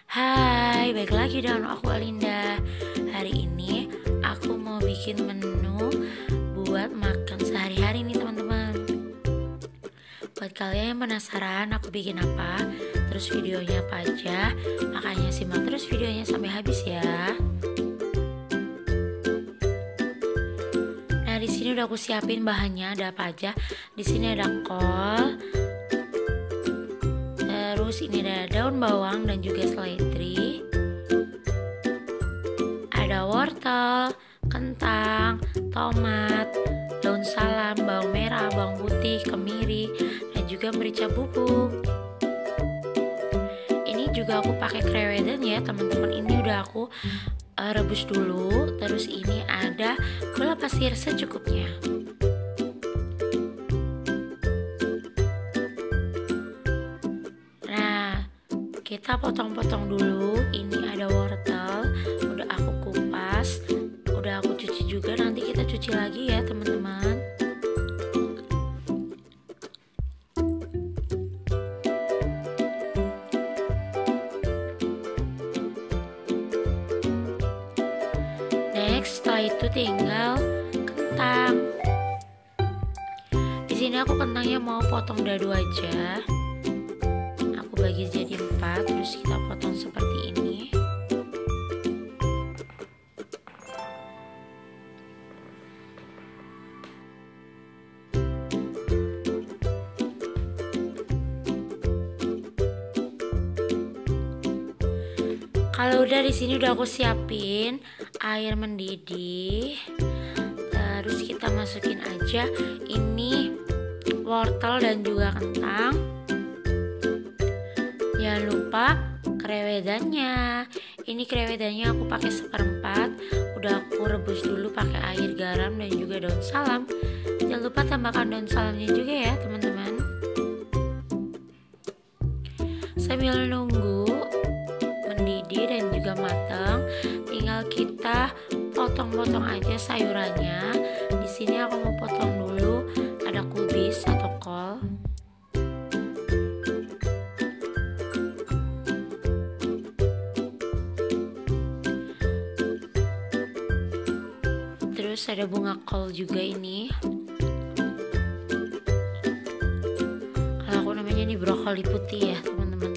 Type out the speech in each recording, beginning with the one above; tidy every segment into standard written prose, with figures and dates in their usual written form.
Hai, balik lagi dengan aku Alinda. Hari ini aku mau bikin menu buat makan sehari-hari nih teman-teman. Buat kalian yang penasaran aku bikin apa, terus videonya apa aja, makanya simak terus videonya sampai habis ya. Nah, di sini udah aku siapin bahannya, ada apa aja. Di sini ada kol, terus ini ada daun bawang dan juga seledri, ada wortel, kentang, tomat, daun salam, bawang merah, bawang putih, kemiri, dan juga merica bubuk. Ini juga aku pakai krewedan ya teman-teman. Ini udah aku rebus dulu. Terus ini ada gula pasir secukupnya. Kita potong-potong dulu. Ini ada wortel, udah aku kupas, udah aku cuci juga. Nanti kita cuci lagi ya teman-teman. Next, setelah itu tinggal kentang. Di sini aku kentangnya mau potong dadu aja. Bagi jadi 4, terus kita potong seperti ini. Kalau udah di sini udah aku siapin air mendidih. Terus kita masukin aja ini wortel dan juga kentang. Jangan lupa krewedannya. Ini krewedannya aku pakai 1/4. Udah aku rebus dulu pakai air, garam, dan juga daun salam. Jangan lupa tambahkan daun salamnya juga ya teman-teman. Sambil nunggu mendidih dan juga matang, tinggal kita potong-potong aja sayurannya. Di sini aku mau potong dulu ada kubis atau kol. Terus ada bunga kol juga ini. Kalau aku namanya ini brokoli putih ya teman-teman.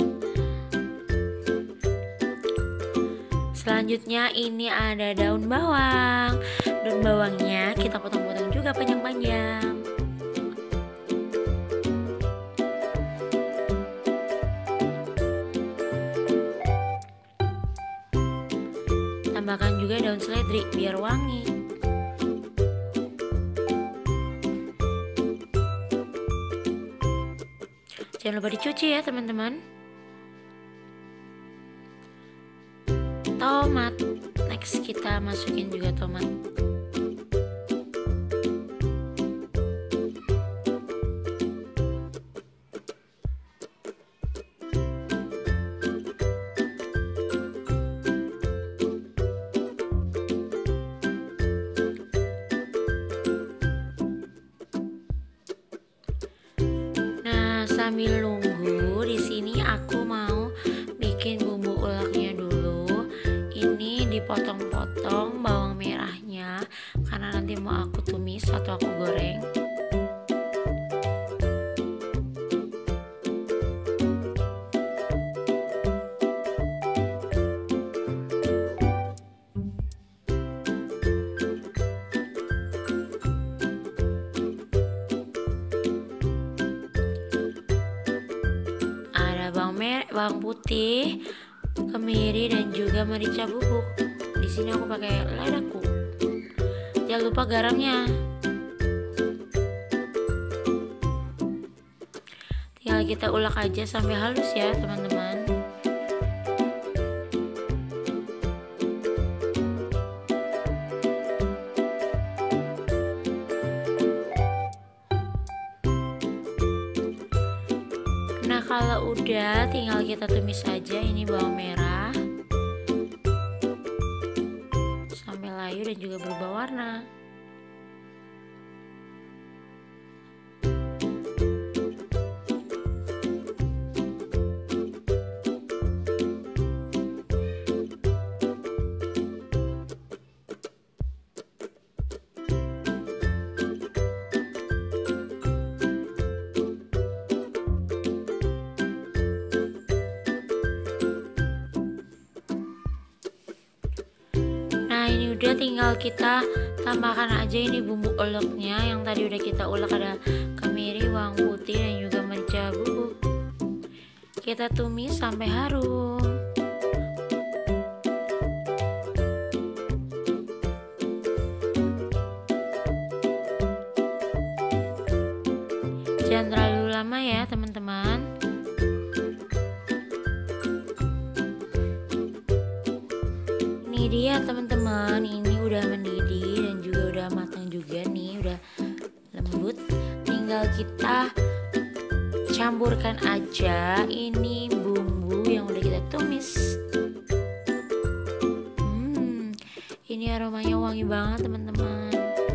Selanjutnya ini ada daun bawang. Daun bawangnya kita potong-potong juga panjang-panjang. Tambahkan juga daun seledri biar wangi. Jangan lupa dicuci ya teman-teman. Tomat. Next kita masukin juga tomat. Sambil nunggu, di sini aku mau bikin bumbu uleknya dulu. Ini dipotong-potong bawang merahnya karena nanti mau aku tumis atau aku goreng. Bawang putih, kemiri, dan juga merica bubuk. Di sini aku pakai ladaku. Jangan lupa garamnya. Tinggal kita ulek aja sampai halus ya teman-teman. Nah, kalau udah tinggal kita tumis saja ini bawang merah sampai layu dan juga berubah warna. Udah tinggal kita tambahkan aja ini bumbu uleknya yang tadi udah kita ulek, ada kemiri, bawang putih dan juga merica bubuk. Kita tumis sampai harum. Jangan terlalu lama ya teman-teman. Ini dia teman-teman, ini udah mendidih dan juga udah matang juga nih, udah lembut. Tinggal kita campurkan aja ini bumbu yang udah kita tumis. Ini aromanya wangi banget teman-teman.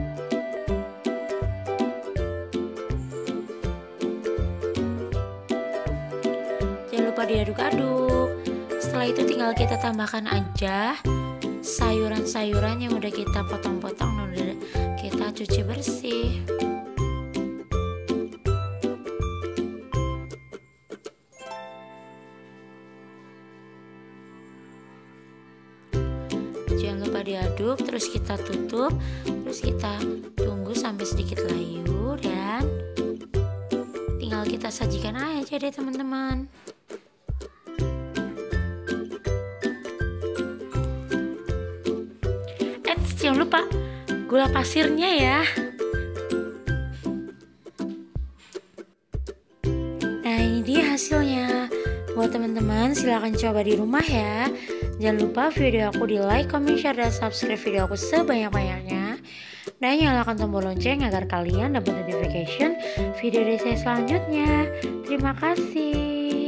Jangan lupa diaduk-aduk. Setelah itu tinggal kita tambahkan aja sayuran-sayuran yang udah kita potong-potong dan udah kita cuci bersih. Jangan lupa diaduk, terus kita tutup, terus kita tunggu sampai sedikit layu dan tinggal kita sajikan aja deh teman-teman. Jangan lupa gula pasirnya ya. Nah ini dia hasilnya. Buat teman-teman silahkan coba di rumah ya. Jangan lupa video aku di like, comment, share, dan subscribe video aku sebanyak-banyaknya. Dan nyalakan tombol lonceng agar kalian dapat notification video dari saya selanjutnya. Terima kasih.